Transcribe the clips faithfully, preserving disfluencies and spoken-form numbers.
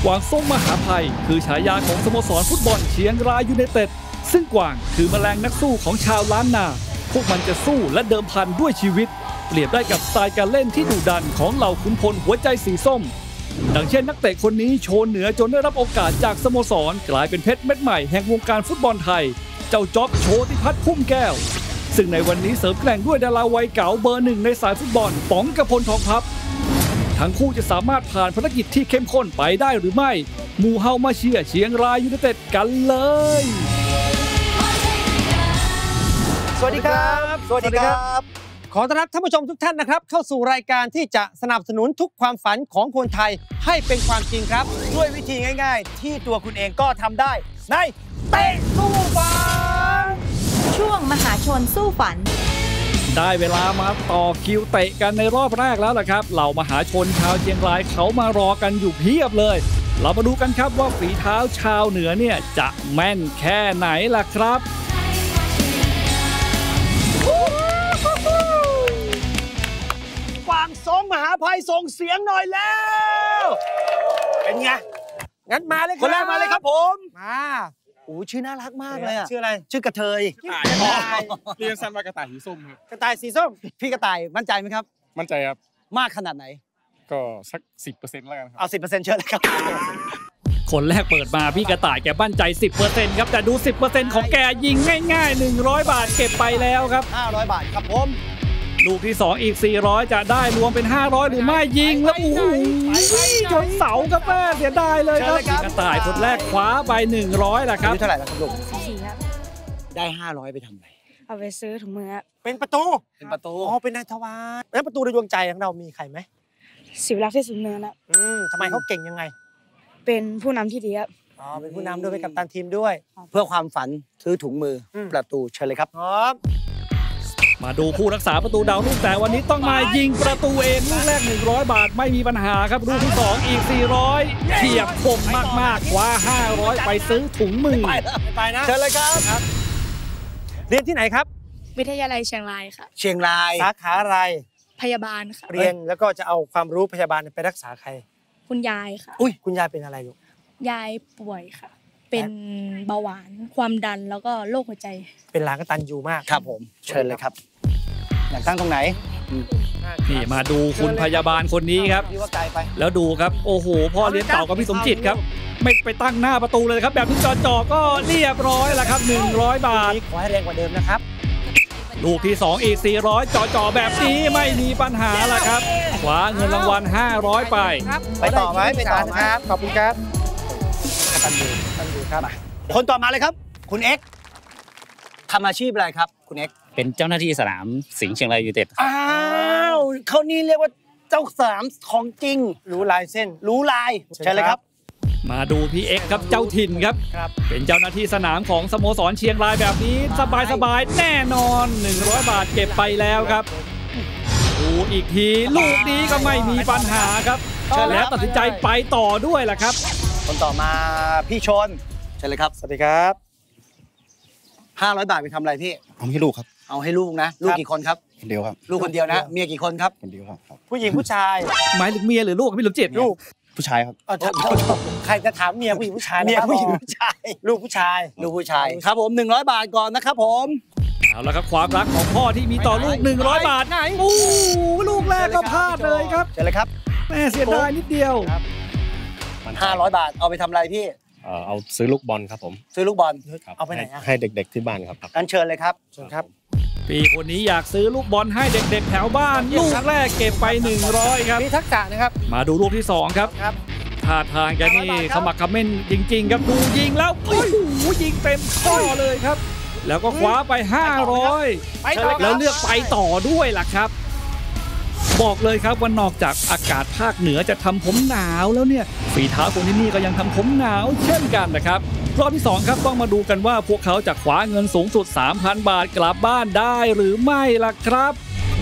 วางส่งมหาภัยคือฉายาของสโมสรฟุตบอลเชียงรายยูไนเต็ดซึ่งกวางคือแมลงนักสู้ของชาวล้านนาพวกมันจะสู้และเดิมพันด้วยชีวิตเปรียบได้กับสไตล์การเล่นที่ดุดันของเหล่าขุนพลหัวใจสีส้มดังเช่นนักเตะคนนี้โชว์เหนือจนได้รับโอกาสจากสโมสรกลายเป็นเพชรเม็ดใหม่แห่งวงการฟุตบอลไทยเจ้าจ๊อบโชติพัฒน์พุ่มแก้วซึ่งในวันนี้เสริมแกร่งด้วยดาราวัยเก๋าเบอร์หนึ่งในสายฟุตบอลป๋องกพลทองพับทั้งคู่จะสามารถผ่านภารกิจที่เข้มข้นไปได้หรือไม่หมู่เฮามาเชียร์เชียงรายยูไนเต็ดกันเลยสวัสดีครับสวัสดีครับขอต้อนรับท่านผู้ชมทุกท่านนะครับเข้าสู่รายการที่จะสนับสนุนทุกความฝันของคนไทยให้เป็นความจริงครับด้วยวิธีง่ายๆที่ตัวคุณเองก็ทำได้ในเตะสู้ฝันช่วงมหาชนสู้ฝันได้เวลามาต่อคิวเตะกันในรอบแรกแล้วล่ะครับเหล่ามหาชนชาวเชียงรายเขามารอกันอยู่เพียบเลยเรามาดูกันครับว่าฝีเท้าชาวเหนือเนี่ยจะแม่นแค่ไหนล่ะครับกวางสงมหาภัยส่งเสียงหน่อยแล้วเป็นไงงั้นมาเลยครับคนแรกมาเลยครับผมมาโอ้ชื่อน่ารักมากเลยอ่ะชื่ออะไรชื่อกระเทยกระต่ายเรียนสั้นว่ากระต่ายสีส้มครับกระต่ายสีส้มพี่กระต่ายมั่นใจไหมครับมั่นใจครับมากขนาดไหนก็สัก สิบเปอร์เซ็นต์ แล้วกันครับเอา สิบเปอร์เซ็นต์ เชิญเลยครับคนแรกเปิดมาพี่กระต่ายแกมั่นใจ สิบเปอร์เซ็นต์ ครับแต่ดู สิบเปอร์เซ็นต์ ของแกยิงง่ายๆหนึ่งร้อยบาทเก็บไปแล้วครับห้าร้อยบาทครับผมลูกที่สองอีกสี่ร้อยจะได้รวมเป็นห้าร้อยหรือไม่ยิงแล้วโอ้โหชนเสาครับแม่เสียดายเลยครับพี่กระต่ายคนแรกคว้าไปหนึ่งร้อยแหละครับเท่าไหร่แล้วครับลูกสี่ครับได้ห้าร้อยไปทำอะไรเอาไปซื้อถุงมือเป็นประตูเป็นประตูอ๋อเป็นนายทวารแล้วประตูในดวงใจของเรามีใครไหมศิวรักษ์ที่สุดเนินนะอืมทำไมเขาเก่งยังไงเป็นผู้นำที่ดีครับอ๋อเป็นผู้นำด้วยเป็นกัปตันทีมด้วยเพื่อความฝันซื้อถุงมือประตูเชิญเลยครับพร้อมมาดูผู้รักษาประตูดาวรุ่งแต่วันนี้ต้องมายิงประตูเองลูกแรกหนึ่งร้อยบาทไม่มีปัญหาครับลูกที่สองอีกสี่ร้อยเทียบคมมากๆกว่าห้าร้อยไปซื้อถุงมือไปนะเชิญเลยครับเรียนที่ไหนครับวิทยาลัยเชียงรายค่ะเชียงรายสาขาอะไรพยาบาลค่ะเรียนแล้วก็จะเอาความรู้พยาบาลไปรักษาใครคุณยายค่ะอุ้ยคุณยายเป็นอะไรลูกยายป่วยค่ะเป็นเบาหวานความดันแล้วก็โรคหัวใจเป็นหลานกตัญญูมากครับผมเชิญเลยครับอยากตั้งตรงไหนนี่มาดูคุณพยาบาลคนนี้ครับแล้วดูครับโอ้โหพ่อเลี้ยงเต่ากับพี่สมจิตครับไม่ไปตั้งหน้าประตูเลยครับแบบนี้จ่อๆก็เรียบร้อยแล้วครับหนึ่งร้อยบาทขอให้แรงกว่าเดิมนะครับลูกที่สองอีกสี่ร้อยจ่อๆแบบนี้ไม่มีปัญหาละครับคว้าเงินรางวัลห้าร้อยไปไปต่อไหมไปต่อครับขอบคุณครับตันดูตันดูครับคนต่อมาเลยครับคุณเอ็กทำอาชีพอะไรครับคุณเอ็กเป็นเจ้าหน้าที่สนามสิงห์เชียงรายยูไนเต็ดอ้าวเขานี่เรียกว่าเจ้าสนามของจริงรู้ลายเส้นรู้ลายใช่เลยครับมาดูพี่เอ็กครับเจ้าถิ่นครับเป็นเจ้าหน้าที่สนามของสโมสรเชียงรายแบบนี้สบายๆแน่นอนหนึ่งร้อยบาทเก็บไปแล้วครับดูอีกทีลูกนี้ก็ไม่มีปัญหาครับแล้วตัดสินใจไปต่อด้วยล่ะครับคนต่อมาพี่ชนใช่เลยครับสวัสดีครับห้าร้อยบาทไปทำอะไรพี่เอาให้ลูกครับเอาให้ลูกนะลูกกี่คนครับคนเดียวครับลูกคนเดียวนะเมียกี่คนครับคนเดียวครับผู้หญิงผู้ชายหมายถึงเมียหรือลูกไม่รู้เจ็ดลูกผู้ชายครับใครจะถามเมียผู้หญิงผู้ชายเมียผู้หญิงผู้ชายลูกผู้ชายลูกผู้ชายครับผมหนึ่งร้อยบาทก่อนนะครับผมเอาละครับความรักของพ่อที่มีต่อลูกหนึ่งร้อยบาทโอ้ลูกแรกก็พลาดเลยครับเชิญเลยครับแม่เสียดายนิดเดียวห้าร้อยบาทเอาไปทำอะไรพี่เอาซื้อลูกบอลครับผมซื้อลูกบอลเอาไปไหนให้เด็กๆที่บ้านครับงั้นเชิญเลยครับเชิญครับพี่คนนี้อยากซื้อลูกบอลให้เด็กๆแถวบ้านลูกแรกเก็บไปหนึ่งร้อยครับมีทักษะนะครับมาดูลูกที่สองครับท่าทางแกนี่ขมักเขม้นจริงๆครับดูยิงแล้วโอ้โหยิงเต็มข้อเลยครับแล้วก็คว้าไปห้าร้อยแล้วเลือกไปต่อด้วยล่ะครับบอกเลยครับว่านอกจากอากาศภาคเหนือจะทำผมหนาวแล้วเนี่ยฝีเท้าคนที่นี่ก็ยังทำผมหนาวเช่นกันนะครับรอบที่สองครับต้องมาดูกันว่าพวกเขาจะคว้าเงินสูงสุด สามพัน บาทกลับบ้านได้หรือไม่ล่ะครับ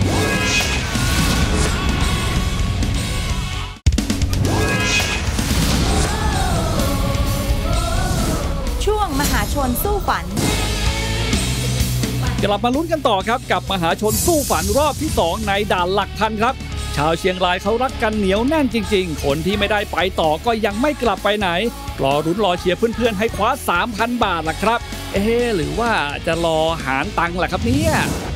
ช่วงมหาชนสู้ฝันกลับมาลุ้นกันต่อครับกับมหาชนสู้ฝันรอบที่สองในด่านหลักพันครับชชาวเชียงรายเขารักกันเหนียวแน่นจริงๆคนที่ไม่ได้ไปต่อก็ยังไม่กลับไปไหนรอรุ้นรอเชียร์เพื่อนๆให้คว้า สามพัน บาทล่ะครับเอ๊ะหรือว่าจะรอหารตังค์ล่ะครับเนี่ย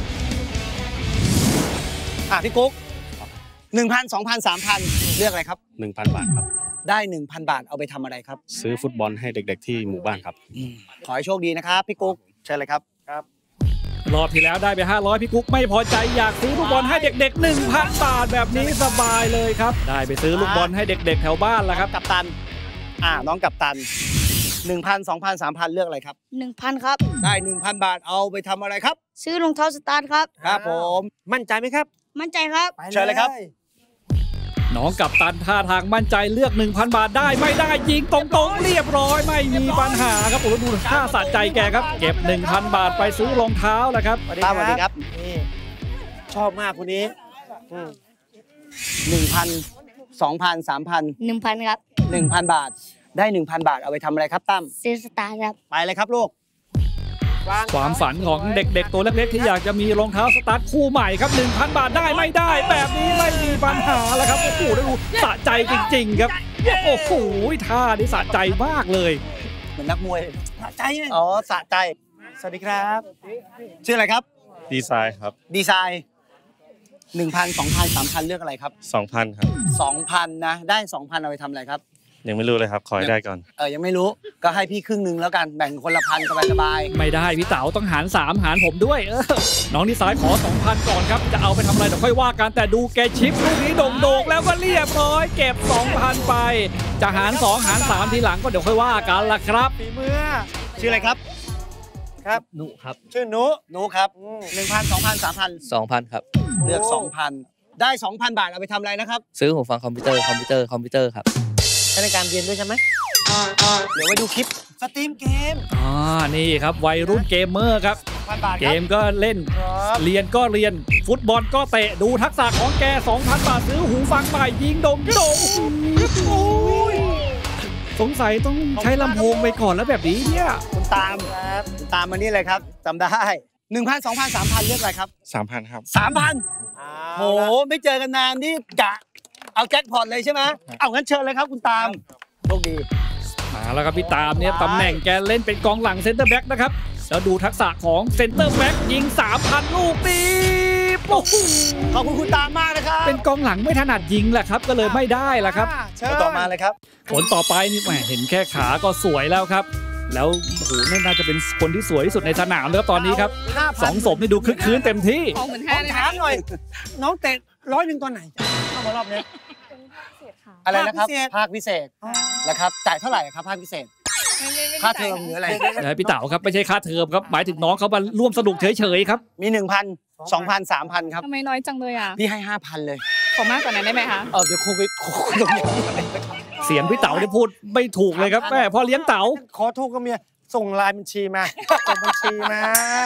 อ่ะพี่กุ๊กหนึ่งพันสองพันสามพันเลือกอะไรครับหนึ่งพัน บาทครับได้ หนึ่งพัน บาทเอาไปทำอะไรครับซื้อฟุตบอลให้เด็กๆที่หมู่บ้านครับขอให้โชคดีนะครับพี่กุ๊กเชิญเลยครับครับรอบที่แล้วได้ไปห้าร้อยพี่กุ๊กไม่พอใจอยากซื้อลูกบอลให้เด็กๆ หนึ่งพัน บาทแบบนี้สบายเลยครับได้ไปซื้อลูกบอลให้เด็กๆแถวบ้านแล้วครับกัปตันอ่าน้องกัปตันหนึ่งพันสองพันสามพันเลือกอะไรครับหนึ่งพันครับได้ หนึ่งพัน บาทเอาไปทำอะไรครับซื้อรองเท้าสตาร์ทครับครับผมมั่นใจไหมครับมั่นใจครับเชิญเลยครับน้องกัปตันท่าทางมั่นใจเลือก หนึ่งพัน บาทได้ไม่ได้ยิงตรงๆเรียบร้อยไม่มีปัญหาครับโอ้โหดูท่าสะใจแกครับเก็บ หนึ่งพัน บาทไปซื้อรองเท้าแล้วครับสวัสดีครับสวัสดีครับนี่ชอบมากคนนี้หนึ่งพันสองพันสามพันหนึ่งพันครับหนึ่งพัน บาทได้ หนึ่งพัน บาทเอาไปทำอะไรครับตั้มซื้อสตาร์ทครับไปเลยครับลูกความฝันของเด็กๆตัวเล็กๆที่อยากจะมีรองเท้าสตาร์ทคู่ใหม่ครับ หนึ่งพัน บาทได้ไม่ได้แบบนี้ไม่มีปัญหาแล้วครับโอ้โหดูสะใจจริงๆครับโอ้โหท่านี้สะใจมากเลยเหมือนนักมวยสะใจอ๋อสะใจสวัสดีครับชื่ออะไรครับดีไซน์ครับดีไซน์หนึ่งพันสองพันสามพันเลือกอะไรครับสองพัน ครับสองพันนะได้สองพันเอาไปทำอะไรครับยังไม่รู้เลยครับ ขอให้ได้ก่อนเออยังไม่รู้ก็ให้พี่ครึ่งหนึงแล้วกันแบ่งคนละพันสบายไม่ได้พี่เต๋าต้องหารสามหารผมด้วยเออน้องนิสายขอ สองพัน ก่อนครับจะเอาไปทำอะไรเดี๋ยวค่อยว่ากันแต่ดูแกชิปลูกนี้โด่งๆแล้วก็เรียบร้อยเก็บ สองพัน ไปจะหารสองหารสามทีหลังก็เดี๋ยวค่อยว่ากันละครับๆฝีมือชื่ออะไรครับครับนุครับชื่อนุนุครับหนึ่งพันสองพันสามพันสองพันครับเลือกสองพันได้สองพันบาทเอาไปทำอะไรนะครับซื้อหูฟังคอมพิวเตอร์คอมพิวเตอร์คอมพิวเตอร์ครับใช้ในการเรียนด้วยใช่ไหมเดี๋ยวไปดูคลิปสตรีมเกมอ่านี่ครับวัยรุ่นเกมเมอร์ครับพันบาทเกครับมก็เล่นครับเรียนก็เรียนฟุตบอลก็เตะดูทักษะของแก สองพัน บาทซื้อหูฟังใหม่ยิงโดงโดงโอ้ยสงสัยต้องใช้ลำโพงไปก่อนแล้วแบบนี้เนี่ยคุณตามครับคุณตามมานี่เลยครับจำได้หนึ่งพันสองพันสามพันเลือกอะไรครับสามพัน ครับสามพันโหไม่เจอกันนานนี่กะเอาแจ็คพอตเลยใช่ไหมเอางั้นเชิญเลยครับคุณตามโชคดีมาแล้วครับพี่ตามเนี่ยตำแหน่งแกเล่นเป็นกองหลังเซนเตอร์แบ็กนะครับแล้วดูทักษะของเซนเตอร์แบ็กยิง สามพัน ลูกตีโอ้โหขอบคุณคุณตามมากนะครับเป็นกองหลังไม่ถนัดยิงแหละครับก็เลยไม่ได้แหละครับเชิญต่อมาเลยครับผลต่อไปนี่แหมเห็นแค่ขาก็สวยแล้วครับ แล้วโอ้โหนี่น่าจะเป็นคนที่สวยที่สุดในสนามแล้วครับตอนนี้ครับสองศพนี่ดูคึกคืนเต็มที่ของเหมือนแท้ถามหน่อย น้องเตะร้อยหนึ่งตอนไหนเข้ามารอบนี้อะไรนะครับภาคพิเศษนะครับจ่ายเท่าไหร่ครับภาคพิเศษค่าเทอมหรืออะไรนะพี่เต๋าครับไม่ใช่ค่าเทอมครับหมายถึงน้องเขามาร่วมสนุกเฉยๆครับมีหนึ่งพันสองพันสามพันครับทำไมน้อยจังเลยอ่ะพี่ให้ห้าพันเลยขอมากกว่านั้นได้ไหมคะเออเดี๋ยวโควิดโควิดตรงนี้เสียงพี่เต๋าเนี่ยพูดไม่ถูกเลยครับแม่พ่อเลี้ยงเต๋าขอโทษกับเมียส่งไลน์บัญชีมาส่งบัญชีมา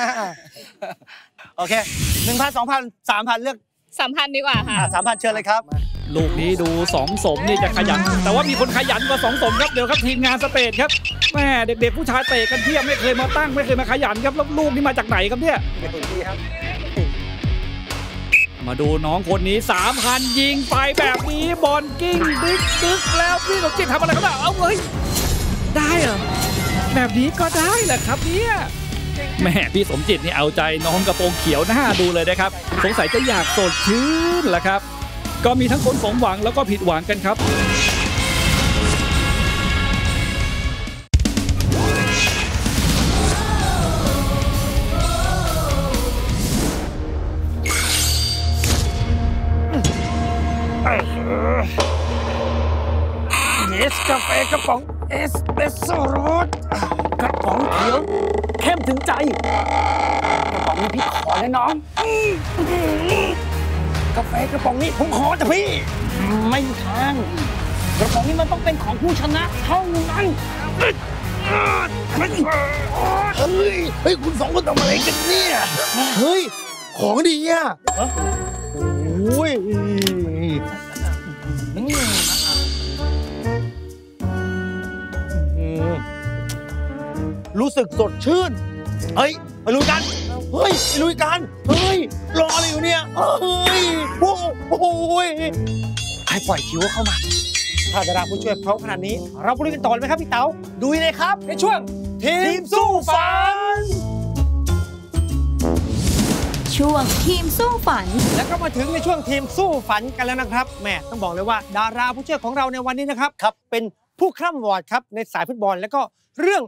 โอเคหนึ่งพันสองพันสามพันเลือกสามพันดีกว่าค่ะสามพันเชิญเลยครับลูกนี้ดูสองสมนี่จะขยัน แต่ว่ามีคนขยันกว่าสองสมครับเดี๋ยวครับทีมงานสเปซครับแม่เด็กๆผู้ชายเตะกันเพียบไม่เคยมาตั้งไม่เคยมาขยันครับแล้วลูกนี่มาจากไหนครับเนี่ยดีครับมาดูน้องคนนี้ สามพัน ยิงไปแบบนี้บอลกิ้งดึกดึกแล้วพี่สมจิตทำอะไรครับเอาเลยได้เหรอแบบนี้ก็ได้แหละครับเนี่ยแม่พี่สมจิตนี่เอาใจน้องกระโปรงเขียวหน้าดูเลยนะครับสงสัยจะอยากสดชื่นแหละครับก็มีทั้งคนสมหวังแล้วก็ผิดหวังกันครับเนสกาแฟกระป๋องเอสเปรสโซ่รสกระป๋องเขียวเข้มถึงใจกระป๋องนี้พี่ขอเลยน้องกาแฟกระป๋องนี้ผมขอจ้ะพี่ไม่มีทางกระป๋องนี้มันต้องเป็นของผู้ชนะเท่านั้นเฮ้ยเฮ้ยคุณสองคนทำอะไรกันเนี่ยเฮ้ยของดีอ่ะโอ้ยรู้สึกสดชื่นเฮ้ยไปลุยกันเฮ้ยไปลุยกันเฮ้ยรออะไรอยู่เนี่ยเฮ้ยพวกโอ้ยใครปล่อยคิวเข้ามาถ้าดาราผู้ช่วยพร้อมขนาดนี้เราไปลุยกันต่อเลยไหมครับพี่เต๋าดูเลยครับในช่วงทีมสู้ฝันช่วงทีมสู้ฝันแล้วก็มาถึงในช่วงทีมสู้ฝันกันแล้วนะครับแม่ต้องบอกเลยว่าดาราผู้ช่วยของเราในวันนี้นะครับครับเป็นผู้คร่ำวอดครับในสายฟุตบอลแล้วก็เรื่อง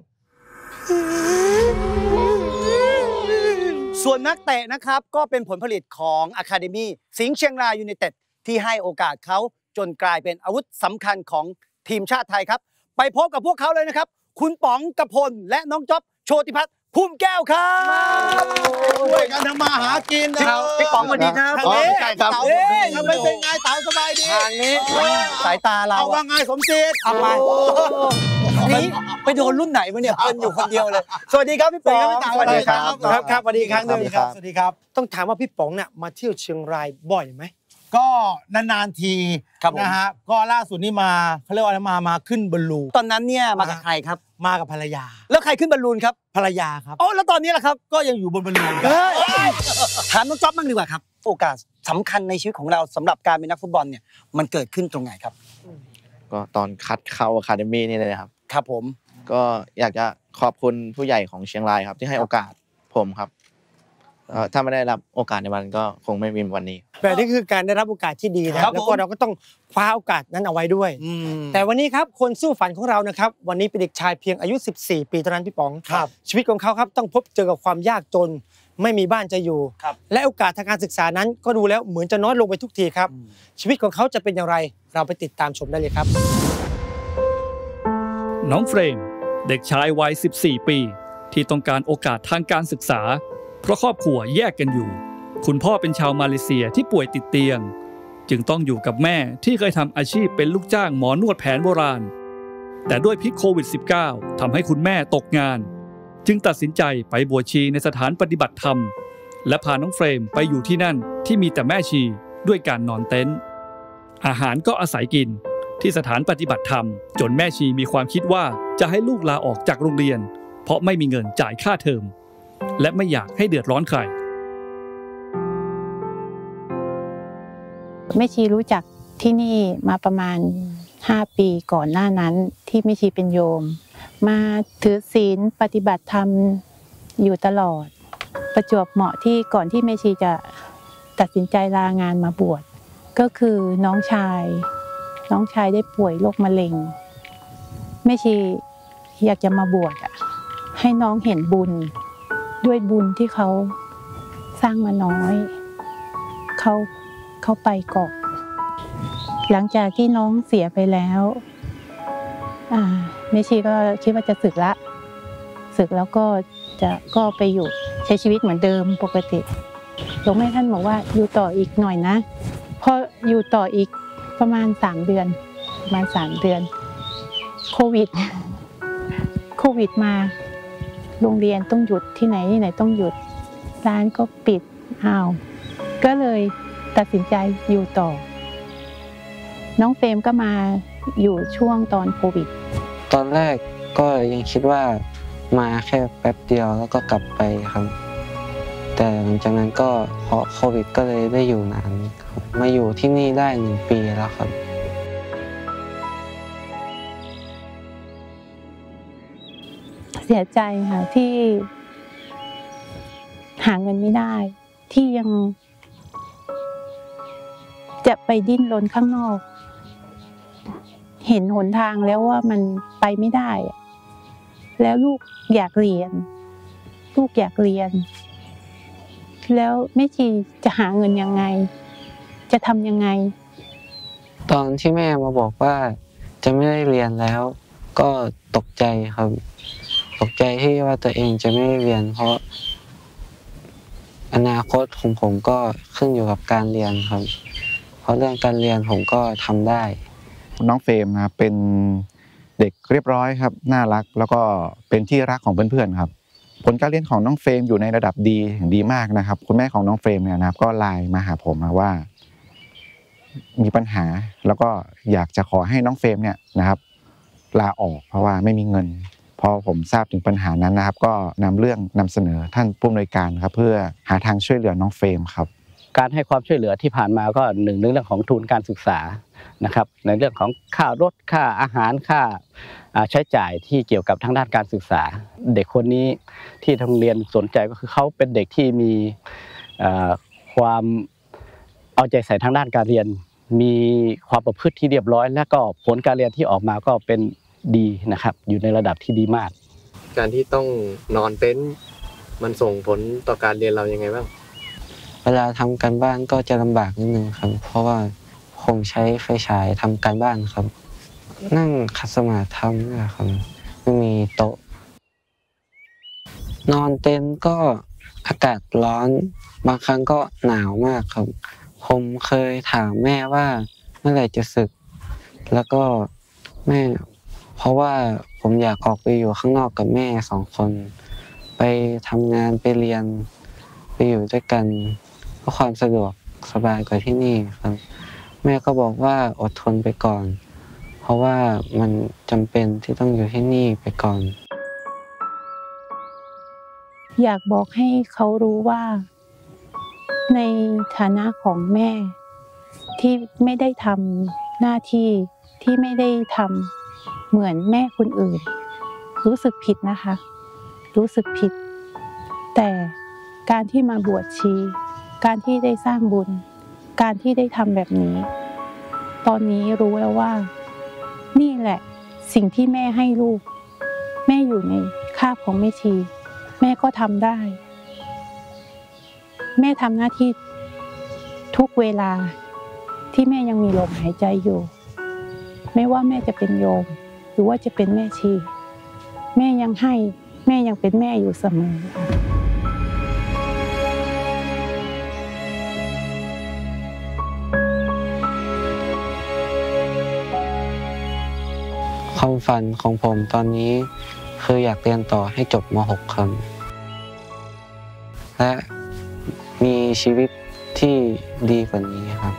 ส่วนนักเตะนะครับก็เป็นผลผลิตของอะคาเดมี่สิงห์เชียงรายยูไนเต็ดที่ให้โอกาสเขาจนกลายเป็นอาวุธสำคัญของทีมชาติไทยครับไปพบกับพวกเขาเลยนะครับคุณป๋องกพลและน้องจ๊อบโชติพัฒน์พุ่มแก้วครับช่วยกันทำมาหากินนะพี่ป๋องสวัสดีครับทางนี้เต๋าทำไมเป็นไงเต๋าสบายดีทางนี้สายตาเราเอาว่าไงสมจิตเอาไปนี่ไปโดนรุ่นไหนมาเนี่ยเพิ่นอยู่คนเดียวเลยสวัสดีครับพี่ป๋องสวัสดีครับครับครับสวัสดีครั้งนึงครับสวัสดีครับต้องถามว่าพี่ป๋องเนี่ยมาเที่ยวเชียงรายบ่อยไหมก็นานๆทีนะฮะก็ล่าสุดนี่มาเขาเรียกว่าอะไรมามาขึ้นบอลลูนตอนนั้นเนี่ยมากับใครครับมากับภรรยาแล้วใครขึ้นบอลลูนครับภรรยาครับอ๋อแล้วตอนนี้ล่ะครับก็ยังอยู่บนบอลลูนถามน้องจ๊อบบ้างดีกว่าครับโอกาสสำคัญในชีวิตของเราสำหรับการเป็นนักฟุตบอลเนี่ยมันเกิดขึ้นตรงไหนครับก็ตอนคัดเข้าอะคาเดมี่นี่เลยครับครับผมก็อยากจะขอบคุณผู้ใหญ่ของเชียงรายครับที่ให้โอกาสผมครับถ้าไม่ได้รับโอกาสในวันก็คงไม่มีวันนี้แบบนี้คือการได้รับโอกาสที่ดีนะแล้วก็เราก็ต้องคว้าโอกาสนั้นเอาไว้ด้วยแต่วันนี้ครับคนสู้ฝันของเรานะครับวันนี้เป็นเด็กชายเพียงอายุสิบสี่ปีเท่านั้นพี่ป๋องชีวิตของเขาครับต้องพบเจอกับความยากจนไม่มีบ้านจะอยู่และโอกาสทางการศึกษานั้นก็ดูแล้วเหมือนจะน้อยลงไปทุกทีครับชีวิตของเขาจะเป็นอย่างไรเราไปติดตามชมได้เลยครับน้องเฟรมเด็กชายวัยสิบสี่ปีที่ต้องการโอกาสทางการศึกษาเพราะครอบครัวแยกกันอยู่คุณพ่อเป็นชาวมาเลเซียที่ป่วยติดเตียงจึงต้องอยู่กับแม่ที่เคยทำอาชีพเป็นลูกจ้างหมอนวดแผนโบราณแต่ด้วยพิษโควิด สิบเก้า ทำให้คุณแม่ตกงานจึงตัดสินใจไปบวชชีในสถานปฏิบัติธรรมและพาน้องเฟรมไปอยู่ที่นั่นที่มีแต่แม่ชีด้วยการนอนเต็นท์อาหารก็อาศัยกินที่สถานปฏิบัติธรรมจนแม่ชีมีความคิดว่าจะให้ลูกลาออกจากโรงเรียนเพราะไม่มีเงินจ่ายค่าเทอมและไม่อยากให้เดือดร้อนใครแม่ชีรู้จักที่นี่มาประมาณห้าปีก่อนหน้านั้นที่แม่ชีเป็นโยมมาถือศีลปฏิบัติธรรมอยู่ตลอดประจวบเหมาะที่ก่อนที่แม่ชีจะตัดสินใจลางานมาบวชก็คือน้องชายน้องชายได้ป่วยโรคมะเร็งแม่ชีอยากจะมาบวชอ่ะให้น้องเห็นบุญด้วยบุญที่เขาสร้างมาน้อยเขาเขาไปก่อนหลังจากที่น้องเสียไปแล้วอ่าแม่ชีก็คิดว่าจะสึกละสึกแล้วก็จะก็ไปอยู่ใช้ชีวิตเหมือนเดิมปกติหลวงแม่ท่านบอกว่าอยู่ต่ออีกหน่อยนะพออยู่ต่ออีกประมาณสามเดือนประมาณสามเดือนโควิดโควิดมาโรงเรียนต้องหยุดที่ไหนที่ไหนต้องหยุดร้านก็ปิดอ้าวก็เลยตัดสินใจอยู่ต่อน้องเฟรมก็มาอยู่ช่วงตอนโควิดตอนแรกก็ยังคิดว่ามาแค่แป๊บเดียวแล้วก็กลับไปครับแต่หลังจากนั้นก็เพราะโควิดก็เลยได้อยู่นานครับมาอยู่ที่นี่ได้หนึ่งปีแล้วครับเสียใจค่ะที่หาเงินไม่ได้ที่ยังจะไปดิ้นรนข้างนอกเห็นหนทางแล้วว่ามันไปไม่ได้แล้วลูกอยากเรียนลูกอยากเรียนแล้วแม่ชีจะหาเงินยังไงจะทำยังไงตอนที่แม่มาบอกว่าจะไม่ได้เรียนแล้วก็ตกใจครับตกใจที่ว่าตัวเองจะไม่ได้เรียนเพราะอนาคตของผมก็ขึ้นอยู่กับการเรียนครับเพราะเรื่องการเรียนผมก็ทำได้น้องเฟรมนะครับเป็นเด็กเรียบร้อยครับน่ารักแล้วก็เป็นที่รักของเพื่อนๆครับผลการเรียนของน้องเฟรมอยู่ในระดับดีดีมากนะครับคุณแม่ของน้องเฟรมเนี่ยนะครับก็ไลน์มาหาผมมาว่ามีปัญหาแล้วก็อยากจะขอให้น้องเฟรมเนี่ยนะครับลาออกเพราะว่าไม่มีเงินพอผมทราบถึงปัญหานั้นนะครับก็นำเรื่องนำเสนอท่านผู้อำนวยการครับเพื่อหาทางช่วยเหลือน้องเฟรมครับการให้ความช่วยเหลือที่ผ่านมาก็หนึ่งในเรื่องของทุนการศึกษานะครับในเรื่องของค่ารถค่าอาหารค่าใช้จ่ายที่เกี่ยวกับทางด้านการศึกษาเด็กคนนี้ที่โรงเรียนสนใจก็คือเขาเป็นเด็กที่มีความเอาใจใส่ทางด้านการเรียนมีความประพฤติที่เรียบร้อยและก็ผลการเรียนที่ออกมาก็เป็นดีนะครับอยู่ในระดับที่ดีมากการที่ต้องนอนเต็นท์มันส่งผลต่อการเรียนเรายังไงบ้างเวลาทำการบ้านก็จะลำบากนิดนึงครับเพราะว่าผมใช้ไฟฉายทำการบ้านครับนั่งขัดสมาธิทำนะครับไม่มีโต๊ะนอนเต็นท์ก็อากาศร้อนบางครั้งก็หนาวมากครับผมเคยถามแม่ว่าเมื่อไหร่จะสึกแล้วก็แม่เพราะว่าผมอยากออกไปอยู่ข้างนอกกับแม่สองคนไปทำงานไปเรียนไปอยู่ด้วยกันเพราะความสะดวกสบายกว่าที่นี่ครับแม่ก็บอกว่าอดทนไปก่อนเพราะว่ามันจำเป็นที่ต้องอยู่ที่นี่ไปก่อนอยากบอกให้เขารู้ว่าในฐานะของแม่ที่ไม่ได้ทำหน้าที่ที่ไม่ได้ทำเหมือนแม่คนอื่นรู้สึกผิดนะคะรู้สึกผิดแต่การที่มาบวชชีการที่ได้สร้างบุญการที่ได้ทำแบบนี้ตอนนี้รู้แล้วว่านี่แหละสิ่งที่แม่ให้ลูกแม่อยู่ในคาบของแม่ชีแม่ก็ทำได้แม่ทำหน้าที่ทุกเวลาที่แม่ยังมีลมหายใจอยู่ไม่ว่าแม่จะเป็นโยมหรือว่าจะเป็นแม่ชีแม่ยังให้แม่ยังเป็นแม่อยู่เสมอความฝันของผมตอนนี้คืออยากเรียนต่อให้จบม หก ครับและมีชีวิตที่ดีกว่านี้ครับ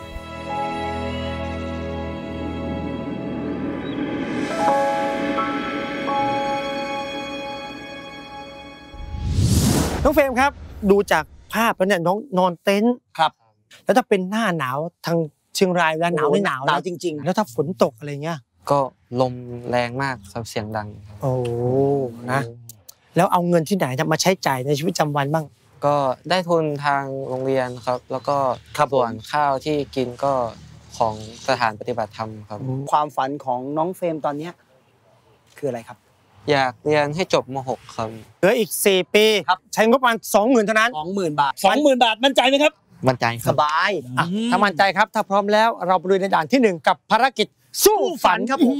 น้องเฟรมครับดูจากภาพแล้วเนี่ยน้องนอนเต็นท์ครับแล้วถ้าเป็นหน้าหนาวทางเชียงรายเวลาหนาวไม่หนาวหนาวจริงๆแล้วถ้าฝนตกอะไรเงี้ยก็ลมแรงมากครับเสียงดังโอ้นะแล้วเอาเงินที่ไหนมาใช้จ่ายในชีวิตประจำวันบ้างก็ได้ทุนทางโรงเรียนครับแล้วก็ส่วนข้าวที่กินก็ของสถานปฏิบัติธรรมครับความฝันของน้องเฟรมตอนนี้คืออะไรครับอยากเรียนให้จบม หก ครับเหลืออีกสี่ปีใช้งบประมาณ สองหมื่น เท่านั้นสองหมื่น บาทสองหมื่น บาทมั่นใจไหมครับมั่นใจครับสบายถ้ามั่นใจครับถ้าพร้อมแล้วเราไปลุยในด่านที่หนึ่งกับภารกิจสู้ฝันครับผม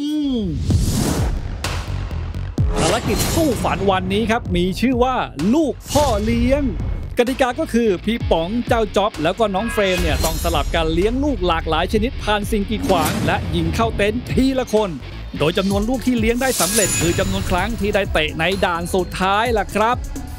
ภารกิจสู้ฝันวันนี้ครับมีชื่อว่าลูกพ่อเลี้ยงกติกาก็คือพี่ป๋องเจ้าจ๊อบแล้วก็น้องเฟรมเนี่ยต้องสลับกันเลี้ยงลูกหลากหลายชนิดผ่านสิ่งกีดขวางและยิงเข้าเต็นท์ทีละคนโดยจำนวนลูกที่เลี้ยงได้สำเร็จคือจำนวนครั้งที่ได้เตะในด่านสุดท้ายล่ะครับ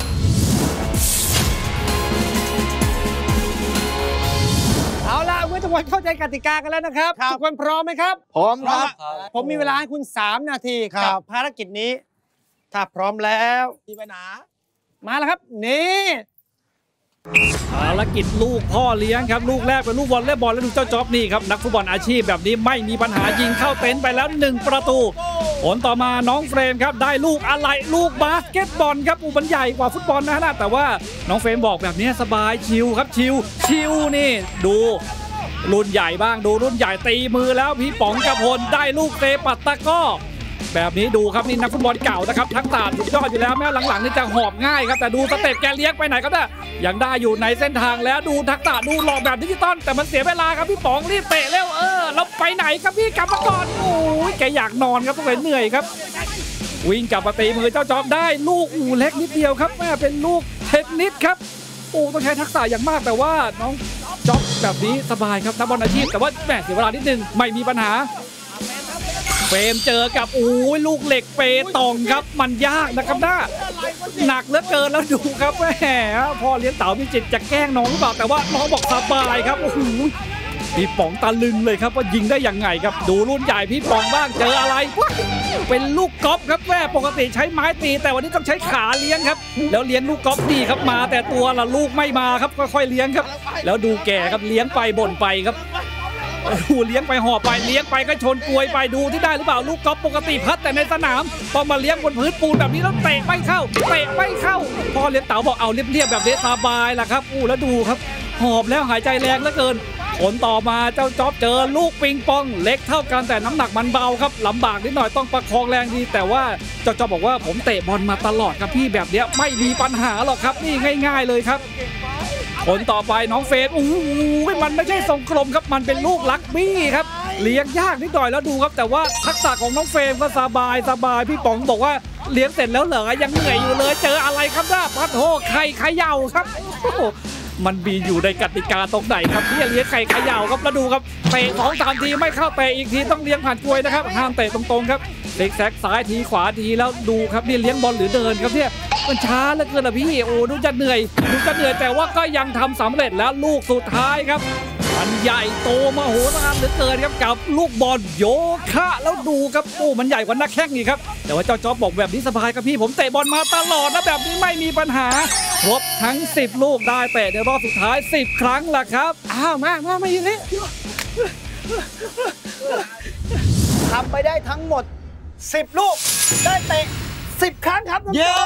เอาล่ะเมื่อทุกคนเข้าใจกติกากันแล้วนะครับทุกคนพร้อมไหมครับพร้อมครับผมมีเวลาให้คุณสามนาทีกับภารกิจนี้ถ้าพร้อมแล้วมีปัญหามาแล้วครับนี่ภารกิจลูกพ่อเลี้ยงครับลูกแรกเป็นลูกวอลเลย์บอลแล้วดูเจ้าจ๊อบนี่ครับนักฟุตบอลอาชีพแบบนี้ไม่มีปัญหายิงเข้าเต็นท์ไปแล้วหนึ่งประตูผลต่อมาน้องเฟรมครับได้ลูกอะไรลูกบาสเกตบอลครับอุบันใหญ่กว่าฟุตบอลนะฮะแต่ว่าน้องเฟรมบอกแบบนี้สบายชิลครับชิลชิลนี่ดูรุ่นใหญ่บ้างดูรุ่นใหญ่ตีมือแล้วพี่ป๋องกพลได้ลูกเตะปัดตะก้อแบบนี้ดูครับนี่นักฟุตบอลเก่านะครับทักษะสุดยอดอยู่แล้วแม้หลังๆนี่จะหอบง่ายครับแต่ดูสเต็ปแกเลี้ยงไปไหนครับเนี่ยยังได้อยู่ในเส้นทางแล้วดูทักษะดูหลอกแบบดิจิตอลแต่มันเสียเวลาครับพี่ป๋องรีบเตะเร็วเออแล้วไปไหนครับพี่กลับมาก่อนโอ้ยแกอยากนอนครับต้องเหนื่อยครับวิ่งกลับมาตีมือเจ้าจอมได้ลูกอูเล็กนิดเดียวครับแม่เป็นลูกเทนนิสครับโอ้ต้องใช้ทักษะอย่างมากแต่ว่าน้องจ๊อบแบบนี้สบายครับนักบอลอาชีพแต่ว่าแม่เสียเวลานิดนึงไม่มีปัญหาเฟรมเจอกับโอ้ยลูกเหล็กเปตองครับมันยากนะครับหน้าหนักเหลือเกินแล้วดูครับแหมพ่อเลี้ยงเต๋ามีจิตจะแกล้งน้องหรือเปล่าแต่ว่าน้องบอกสบายครับโอ้โหพี่ป๋องตะลึงเลยครับว่ายิงได้ยังไงครับดูรุ่นใหญ่พี่ป๋องบ้างเจออะไรเป็นลูกกอล์ฟครับแม่ปกติใช้ไม้ตีแต่วันนี้ต้องใช้ขาเลี้ยงครับแล้วเลี้ยงลูกกอล์ฟดีครับมาแต่ตัวละลูกไม่มาครับค่อยๆเลี้ยงครับแล้วดูแก่ครับเลี้ยงไปบ่นไปครับดูเลี้ยงไปห่อไปเลี้ยงไปก็ชนกลวยไปดูที่ได้หรือเปล่าลูกกอล์ฟปกติพัดแต่ในสนามต้องมาเลี้ยงบนพื้นปูนแบบนี้แล้วเตะไม่เข้าเตะไม่เข้าพอเลี้ยงเต๋าบอกเอาเรียบๆแบบนี้สบายล่ะครับอู้แล้วดูครับหอบแล้วหายใจแรงเหลือเกินผลต่อมาเจ้าจ๊อบเจอลูกปิงปองเล็กเท่ากันแต่น้ำหนักมันเบาครับลำบากนิดหน่อยต้องประคองแรงดีแต่ว่าเจ้าจ๊อบบอกว่าผมเตะบอลมาตลอดครับพี่แบบเนี้ยไม่มีปัญหาหรอกครับนี่ง่ายๆเลยครับคนต่อไปน้องเฟสอู้หูมันไม่ใช่ทรงกลมครับมันเป็นลูกลักบี้ครับเลี้ยงยากนิดหน่อยแล้วดูครับแต่ว่าทักษะของน้องเฟรมก็สบายสบายพี่ป๋องบอกว่าเลี้ยงเสร็จแล้วเหรอยังเหนื่อยอยู่เลยเจออะไรครับน้าพัดโหไข่เขย่าครับมันมีอยู่ในกติกาตรงไหนครับที่เลี้ยงไข่เขย่าครับแล้วดูครับเตะสองสามทีไม่เข้าเตะอีกทีต้องเลี้ยงผ่านกลวยนะครับห้ามเตะตรงๆครับเล็กแซกซ้ายทีขวาทีแล้วดูครับนี่เลี้ยงบอลหรือเดินครับเนี่ยมันช้าเหลือเกินอะพี่โอ้ดูจะเหนื่อยดูจะเหนื่อยแต่ว่าก็ยังทำสำเร็จแล้วลูกสุดท้ายครับมันใหญ่โตมโหฬารเหลือเกินครับกับลูกบอลโยคะแล้วดูครับโอ้มันใหญ่กว่านักแข่งอีกครับแต่ว่าเจ้าจ๊อบบอกแบบนี้สบายครับพี่ผมเตะบอลมาตลอดนะแบบนี้ไม่มีปัญหาครบทั้งสิบลูกได้เตะในรอบสุดท้ายสิบครั้งล่ะครับอ้าวมามามาอยู่นี่ทำไปได้ทั้งหมดสิบลูกได้เตะสิบครั้งครับน้องจ๊อบ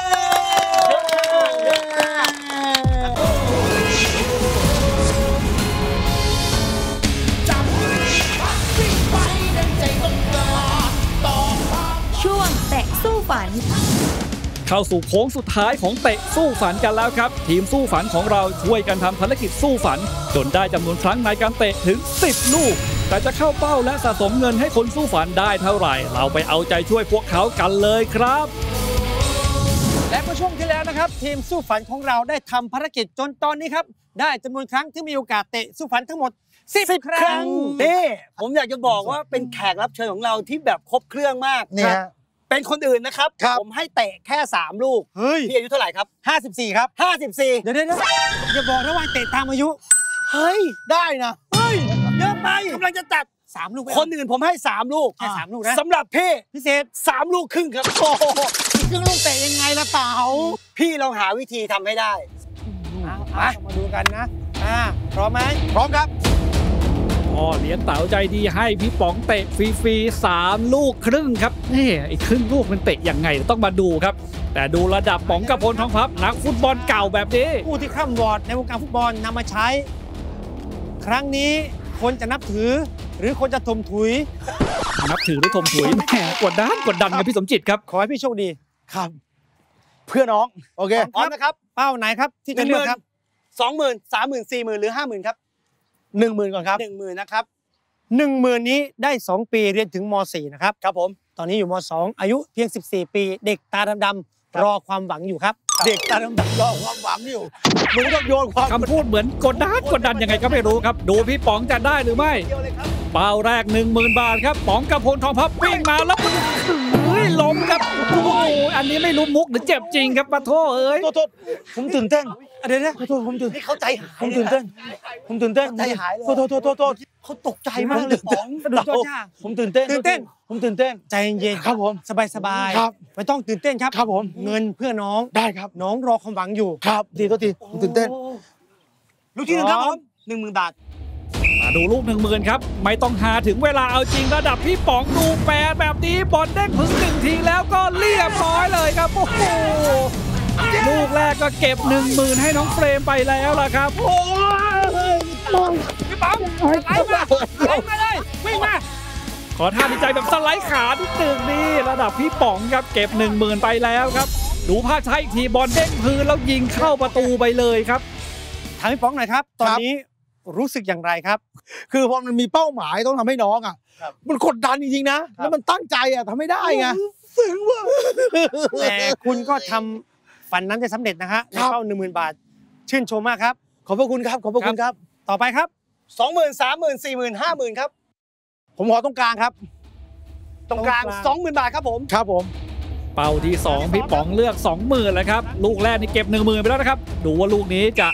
ช่วงเตะสู้ฝันเข้าสู่โค้งสุดท้ายของเตะสู้ฝันกันแล้วครับทีมสู้ฝันของเราช่วยกันทำภารกิจสู้ฝันจนได้จำนวนครั้งในการเตะถึงสิบลูกแต่จะเข้าเป้าและสะสมเงินให้คนสู้ฝันได้เท่าไหร่เราไปเอาใจช่วยพวกเขากันเลยครับและเมื่อช่วงที่แล้วนะครับทีมสู้ฝันของเราได้ทำภารกิจจนตอนนี้ครับได้จำนวนครั้งที่มีโอกาสเตะสู้ฝันทั้งหมดสิบครั้งนี่ผมอยากจะบอกว่าเป็นแขกรับเชิญของเราที่แบบครบเครื่องมากนี่ฮะเป็นคนอื่นนะครับผมให้เตะแค่สามลูกพี่อายุเท่าไหร่ครับห้าสิบสี่ครับห้าสิบสี่เดี๋ยวเดี๋ยวอย่าบอกนะว่าเตะตามอายุเฮ้ยได้นะเฮ้ยเยอะไปกำลังจะจัดสามลูกคนอื่นผมให้สามลูกแค่สามลูกนะสำหรับพี่พิเศษสามลูกครึ่งครับโอ้โหครึ่งลูกเตะยังไงล่ะเต๋าพี่ลองหาวิธีทำให้ได้มามาดูกันนะอ่าพร้อมไหมพร้อมครับพ่อเลี้ยงเต๋าใจดีให้พี่ป๋องเตะฟรีๆสามลูกครึ่งครับนี่ไอ้ครึ่งลูกมันเตะยังไงต้องมาดูครับแต่ดูระดับป๋องกพลทองพับนักฟุตบอลเก่าแบบนี้ผู้ที่คร่ำวอดในวงการฟุตบอลนำมาใช้ครั้งนี้คนจะนับถือหรือคนจะทมถุยนับถือหรือทมถุยแหมกดดันกดดันกับพี่สมจิตครับขอให้พี่โชคดีครับเพื่อน้องโอเคพร้อมนะครับเป้าไหนครับที่จะเลือกครับสองหมื่นสามหมื่นสี่หมื่นหรือห้าหมื่นครับหนึ่งหมื่นก่อนครับหนึ่งหมื่นนะครับหนึ่งหมื่นนี้ได้สองปีเรียนถึงม.สี่ นะครับครับผมตอนนี้อยู่ม.สอง อายุเพียงสิบสี่ปีเด็กตาดำๆรอความหวังอยู่ครับเด็กตาดำๆรอความหวังอยู่มึงต้องโยนความคำพูดเหมือนกดดันกดดันยังไงก็ไม่รู้ครับดูพี่ป๋องจะได้หรือไม่เป้าแรก หนึ่งหมื่น บาทครับป๋องกพลทองพับวิ่งมาแล้วมันเฮ้ยล้มครับโอ้โหอันนี้ไม่รู้มุกหรือเจ็บจริงครับปะโทเอ้ยโทษผมตื่นเต้นเดี๋ยวนะโทษผมตื่นนี่เขาใจหายผมตื่นเต้นผมตื่นเต้นใจหายเลยโทษโทษโทษโทษเขาตกใจมากเลยป๋องผมตื่นเต้นตื่นเต้นผมตื่นเต้นใจเย็นครับผมสบายสบายครับไม่ต้องตื่นเต้นครับครับผมเงินเพื่อน้องได้ครับน้องรอความหวังอยู่ครับดีตัวทีผมตื่นเต้นลูกที่หนึ่งครับผมหนึ่งหมื่นบาทมาดูลูกหนึ่งหมื่นครับไม่ต้องหาถึงเวลาเอาจริงระดับพี่ป๋องดูแปรแบบนี้บอลเด้งพึ่งหนึ่งทีแล้วก็เรียบร้อยเลยครับโอ้โหลูกแรกก็เก็บหนึ่งหมื่นให้น้องเฟรมไปแล้วล่ะครับโอ้ยพี่ป๋องไหลมาไหลมาเลยวิ่งมาขอท่าดีใจแบบสไลด์ขาที่ตึกนี่ระดับพี่ป๋องครับเก็บหนึ่งหมื่นไปแล้วครับดูภาพช้าอีกทีบอลเด้งพื้นแล้วยิงเข้าประตูไปเลยครับถามพี่ป๋องหน่อยครับตอนนี้รู้สึกอย่างไรครับคือพอมันมีเป้าหมายต้องทำให้น้องอ่ะมันกดดันจริงๆนะแล้วมันตั้งใจอ่ะทำไม่ได้ไงซึ้งว่ะแต่คุณก็ทำฝันนั้นจะสำเร็จนะฮะในเป้าหนึ่งหมื่นบาทชื่นชมมากครับขอบพระคุณครับขอบพระคุณครับต่อไปครับสองหมื่นสามหมื่นสี่หมื่นห้าหมื่นครับผมขอตรงกลางครับตรงกลางสองหมื่นบาทครับผมครับผมเป้าที่สองพี่ป๋องเลือกสองหมื่นแล้วครับลูกแรกนี่เก็บหนึ่งหมื่นไปแล้วนะครับดูว่าลูกนี้จะ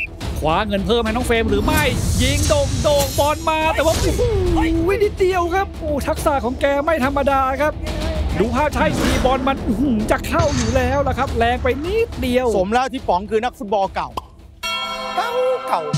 คว้าเงินเพิ่มให้น้องเฟรมหรือไม่ยิงโด่งโด่งบอลมาแต่ว่าโอ้โหนิดเดียวครับโอ้ทักษะของแกไม่ธรรมดาครับดูภาพใช้ทีบอลมันจะเข้าอยู่แล้วล่ะครับแรงไปนิดเดียวสมแล้วที่ป๋องคือนักฟุตบอลเก่าเก่าเก่า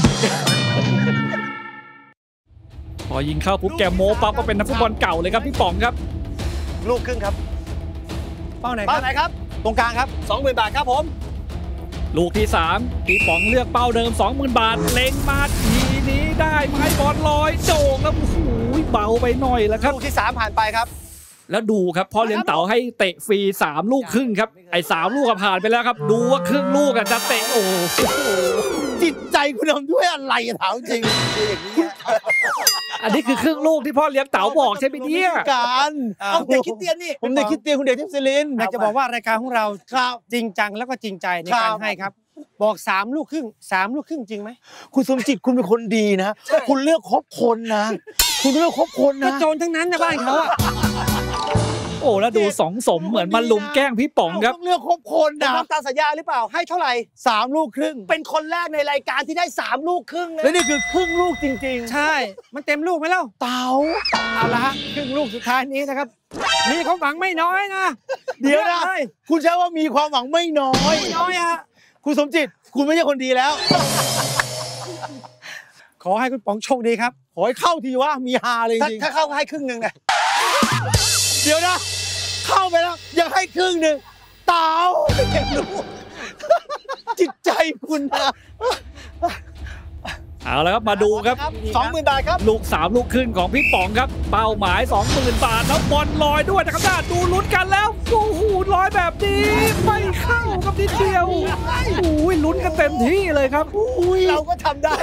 พอยิงเข้าปุ๊บแกโมปั๊บก็เป็นนักฟุตบอลเก่าเลยครับพี่ป๋องครับลูกครึ่งครับเป้าไหนเป้าไหนครับตรงกลางครับสองหมื่น บาทครับผมลูกที่สามพี่ป๋องเลือกเป้าเดิม สองหมื่น บาทเล็งมาทีนี้ได้ไหมบอลลอยโจ่งแล้วโอ้โหเบาไปหน่อยแล้วครับลูกที่สามผ่านไปครับแล้วดูครับพ่อเลี้ยงเต๋าให้เตะฟรีสามลูกครึ่งครับไอ้สามลูกผ่านไปแล้วครับดูว่าครึ่งลูกจะเตะโอ้โหจิตใจคุณทำด้วยอะไรถามจริงอันนี้คือครึ่งลูกที่พ่อเลี้ยงเต๋าบอกใช่ไหมเนี่ยการเอาเด็กคิดเตียนนี่ผมเด็กคิดเตียนคุณเด็กทิพย์ศิรินอยากจะบอกว่ารายการของเราจริงจังแล้วก็จริงใจในการให้ครับบอกสามลูกครึ่งสามลูกครึ่งจริงไหมคุณสมจิตคุณเป็นคนดีนะคุณเลือกคบคนนะคุณเลือกคบคนนะโจรทั้งนั้นนะบ้านเขาอะโอ้แล้วดูสองสมเหมือนมันลุมแกล้งพี่ป๋องครับเลือกคบคนนะทำตามสัญญาหรือเปล่าให้เท่าไหร่สามลูกครึ่งเป็นคนแรกในรายการที่ได้สามลูกครึ่งนะและนี่คือครึ่งลูกจริงๆใช่มันเต็มลูกไหมเล่าเต๋าเอาละฮะครึ่งลูกสุดท้ายนี้นะครับมีความหวังไม่น้อยนะเดี๋ยวนะคุณใช้ว่ามีความหวังไม่น้อยไม่น้อยฮะคุณสมจิตคุณไม่ใช่คนดีแล้วขอให้คุณป๋องโชคดีครับขอให้เข้าทีว่ามีฮาเลยจริงถ้าเข้าให้ครึ่งหนึ่งนะเดี๋ยวนะเข้าไปแล้วยังให้ครึ่งหนึ่งเต๋าจิตใจคุณนะเอาละครับมาดูครับสองหมื่น บาทครับลูกสามลูกครึ่งของพี่ป๋องครับเป้าหมาย สองหมื่น บาทแล้วบอลลอยด้วยนะครับน่าดูลุ้นกันแล้วโอ้โหลอยแบบนี้ไม่เข้าครับนิดเดียวโอ้ยลุ้นกันเต็มที่เลยครับเราก็ทำได้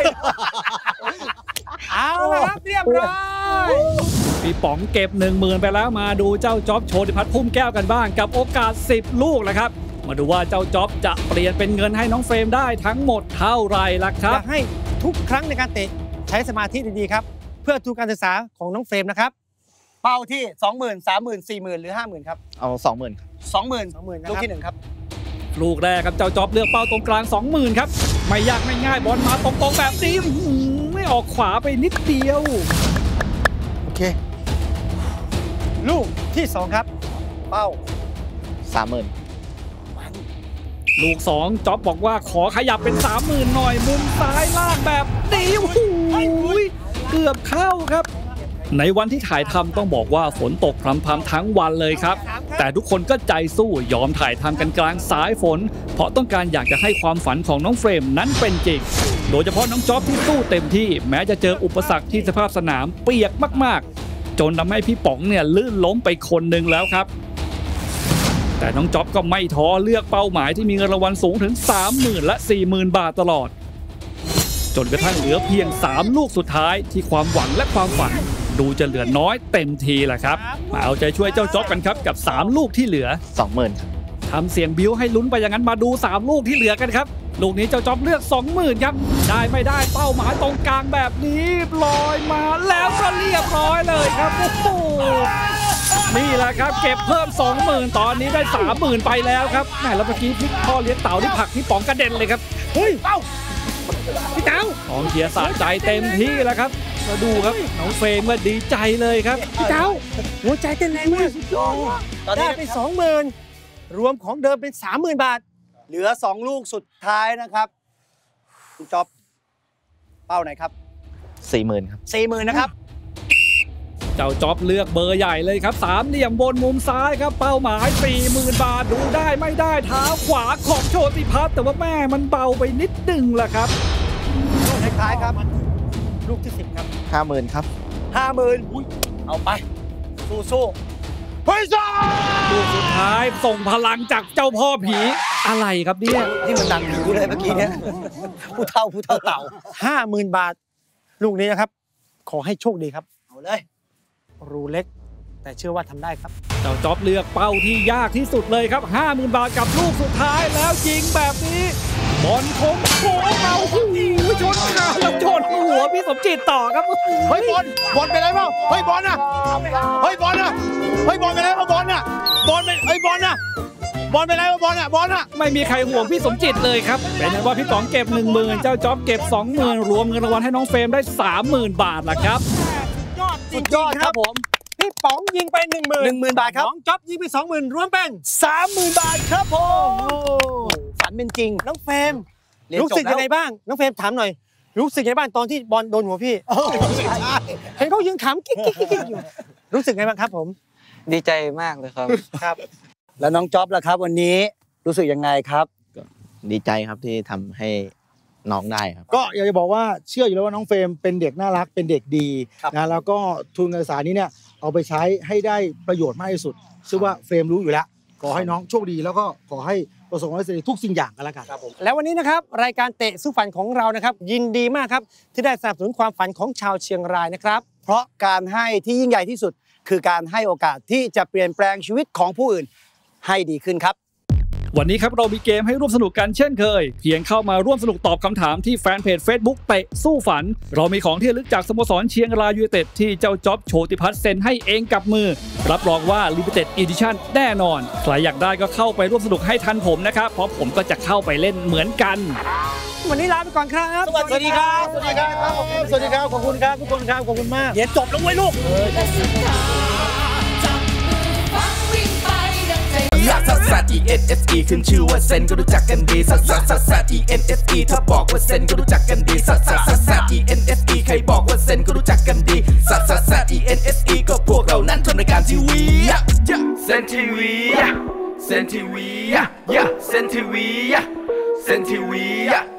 เอาละครับเรียบร้อยพี่ป๋องเก็บ หนึ่งหมื่น ไปแล้วมาดูเจ้าจ๊อบโชติพัฒน์พุ่มแก้วกันบ้างกับโอกาสสิบลูกแล้วครับมาดูว่าเจ้าจ๊อบจะเปลี่ยนเป็นเงินให้น้องเฟรมได้ทั้งหมดเท่าไรล่ะครับอยากให้ทุกครั้งในการเตะใช้สมาธิดีๆครับเพื่อทุนการศึกษาของน้องเฟรมนะครับเป้าที่ สองหมื่น สามหมื่น สี่หมื่น หรือ ห้าหมื่น ครับเอา สองหมื่นสองหมื่น ลูกที่หนึ่งครับลูกแรกครับเจ้าจ๊อบเลือกเป้าตรงกลาง สองหมื่น ครับไม่ยากไม่ง่ายบอลมาตรงๆแบบนี้ไม่ออกขวาไปนิดเดียวโอเคลูกที่สองครับเป้าสามหมื่นลูกสองจ๊อบบอกว่าขอขยับเป็น สามหมื่น หน่อยมุมซ้ายล่างแบบนี้โอ้โหเกือบเข้าครับในวันที่ถ่ายทำต้องบอกว่าฝนตกพรำๆทั้งวันเลยครับแต่ทุกคนก็ใจสู้ยอมถ่ายทำกันกลางสายฝนเพราะต้องการอยากจะให้ความฝันของน้องเฟรมนั้นเป็นจริงโดยเฉพาะน้องจ๊อบที่สู้เต็มที่แม้จะเจออุปสรรคที่สภาพสนามเปียกมากๆจนทำให้พี่ป๋องเนี่ยลื่นล้มไปคนหนึ่งแล้วครับแต่น้องจ๊อบก็ไม่ท้อเลือกเป้าหมายที่มีเงินรางวัลสูงถึง สามหมื่น และ สี่หมื่น บาทตลอดจนกระทั่งเหลือเพียงสามลูกสุดท้ายที่ความหวังและความฝันดูจะเหลือน้อยเต็มทีแหละครับมาเอาใจช่วยเจ้าจ๊อบกันครับกับสามลูกที่เหลือสองหมื่นทำเสียงบิ้วให้ลุ้นไปอย่างนั้นมาดูสามลูกที่เหลือกันครับลูกนี้เจ้าจ๊อบเลือก สองหมื่น ครับได้ไม่ได้เป้าหมายตรงกลางแบบนี้ลอยมาแล้วก็เรียบร้อยเลยครับโอ้โหนี่แหละครับเก็บเพิ่ม สองหมื่น ตอนนี้ได้ สามหมื่น ไปแล้วครับแหมแล้วเมื่อกี้พี่พ่อเลี้ยงเต๋าที่ผลักพี่ป๋องกระเด็นเลยครับเฮ้ยเอ้าพี่เต๋าของเชียร์สะใจเต็มที่แล้วครับมาดูครับน้องเฟรมก็ดีใจเลยครับพี่เต๋าหัวใจเต้นแรงมากสุดยอดตอนนี้ได้ไป สองหมื่น รวมของเดิมเป็น สามหมื่น บาทเหลือสองลูกสุดท้ายนะครับคุณจ๊อบเป้าไหนครับสี่หมื่น ครับสี่หมื่น นะครับเจ้าจ๊อบเลือกเบอร์ใหญ่เลยครับสามเหลี่ยมบนมุมซ้ายครับเป้าหมาย สี่หมื่น บาทดูได้ไม่ได้เท้าขวาของโชติพัฒน์แต่ว่าแม่มันเบาไปนิดนึงแหละครับลูกท้ายครับลูกที่สิบครับห้าหมื่น ครับห้าหมื่น เอาไปสู้ๆเฮ้ยจ้าลูกสุดท้ายส่งพลังจากเจ้าพ่อผีอะไรครับเนี่ยที่มันดังผีเลยเมื่อกี้เนี่ยผู้เฒ่าผู้เฒ่าเต่าห้าหมื่น บาทลูกนี้นะครับขอให้โชคดีครับเอาเลยรูเล็กแต่เชื่อว่าทำได้ครับเจ้าจ๊อบเลือกเป้าที่ยากที่สุดเลยครับ ห้าหมื่น บาทกับลูกสุดท้ายแล้วยิงแบบนี้บอลคงโค้งเอาหูชนขาแล้วชนหัวพี่สมจิตต่อครับเฮ้ยบอลบอลไปไหนเปล่าเฮ้ยบอลน่ะเฮ้ยบอลน่ะเฮ้ยบอลไปไหนเปล่าบอลน่ะบอลไปเฮ้ยบอลน่ะบอลไปไหนวะบอลอ่ะบอลอ่ะไม่มีใครห่วงพี่สมจิตเลยครับเป็นนั้นว่าพี่ป๋องเก็บ หนึ่งหมื่น เจ้าจ๊อบเก็บ สองหมื่น รวมเงินรางวัลให้น้องเฟรมได้ สามหมื่น บาทล่ะครับยอดจสุริดงยอดๆคครัรับบ ผมพี่ป๋องยิงไปหนึ่งหมื่นหนึ่งหมื่นบาทครับน้องจ๊อบยิงไปสองหมื่นรวมเป็นสามหมื่น บาทครับผมฝันเป็นจริงน้องเฟรมเรียนรู้จบสึกแล้วยังไงบ้างน้องเฟรมถามหน่อย รู้สึกยังไงบ้างตอนที่บอลโดนหัวพี่เห็นเขายืนขำกิ๊กกิ๊กกิ๊กอยู่รู้สึกไงบ้างครับผมดีใจมากเลยครับครับแล้วน้องจ๊อบล่ะครับ วันนี้รู้สึกยังไงครับดีใจครับที่ทำให้น้องได้ครับก็อยากจะบอกว่าเชื่ออยู่แล้วว่าน้องเฟรมเป็นเด็กน่ารักเป็นเด็กดีนะแล้วก็ทุนการศึกษานี้เนี่ยเอาไปใช้ให้ได้ประโยชน์มากที่สุดซึ่งว่าเฟรมรู้อยู่แล้วขอให้น้องโชคดีแล้วก็ขอให้ประสบความสำเร็จทุกสิ่งอย่างกันแล้วกันแล้ววันนี้นะครับรายการเตะสู้ฝันของเรานะครับยินดีมากครับที่ได้สนับสนุนความฝันของชาวเชียงรายนะครับเพราะการให้ที่ยิ่งใหญ่ที่สุด คือการให้โอกาสที่จะเปลี่ยนแปลงชีวิตของผู้อื่นให้ดีขึ้นครับวันนี้ครับเรามีเกมให้ร่วมสนุกกันเช่นเคย เพียงเข้ามาร่วมสนุกตอบคำถามที่แฟนเพจ Facebook เตะสู้ฝัน เรามีของที่ระลึกจากสโมสรเชียงรายยูไนเต็ดที่เจ้าจ๊อบโชติพัฒน์เซ็นให้เองกับมือ รับรองว่า Limited Edition แน่นอน ใครอยากได้ก็เข้าไปร่วมสนุกให้ทันผมนะครับเพราะผมก็จะเข้าไปเล่นเหมือนกันวันนี้ลาไปก่อนครับสวัสดีครับสวัสดีครับสวัสดีครับขอบคุณครับทุกคนครับขอบคุณมากเดี๋ยวจบแล้วเว้ยลูกลักซัสซัส E N S E ขึ้นชื่อว่าเซนก็รู้จักกันดีซัสซัสซัสซัส E N S E ถ้าบอกว่าเซนก็รู้จักกันดีซัสซัสซัสซัส E N S E ใครบอกว่าเซนก็รู้จักกันดีซัสซัสซัส E N S E ก็พวกเรานั้นทำรายการทีวีเซนทีวีเซนทีวีเซนทีวีเซนทีวี